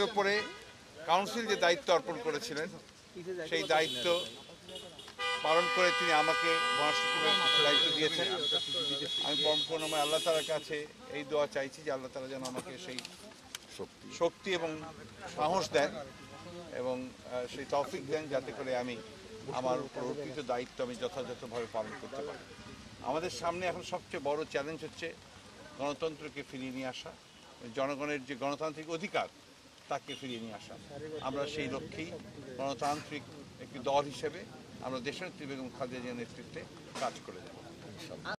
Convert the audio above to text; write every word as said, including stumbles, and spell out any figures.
উপরে কাউন্সিল যে দায়িত্ব অর্পণ করেছিলেন সেই দায়িত্ব পালন করে তিনি আমাকে মহাসচিবের দায়িত্ব দিয়েছেন। আমি পরম করুণাময় আল্লাহ তাআলার কাছে এই দোয়া চাইছি যে আল্লাহ তাআলা যেন আমাকে সেই শক্তি এবং সাহস দেন এবং সেই তৌফিক দেন যাতে করে আমি আমার উপর অর্পিত দায়িত্ব আমি যথাযথভাবে পালন করতে পারি। আমাদের সামনে এখন সবচেয়ে বড় চ্যালেঞ্জ হচ্ছে গণতন্ত্রকে ফিরিয়ে নিয়ে আসা, জনগণের যে গণতান্ত্রিক অধিকার তাকে ফিরিয়ে নিয়ে আসা। আমরা সেই লক্ষ্যেই গণতান্ত্রিক একটি দল হিসেবে আমরা দেশনেত্রী বেগম খালেদা জিয়ার নেতৃত্বে কাজ করে যাব।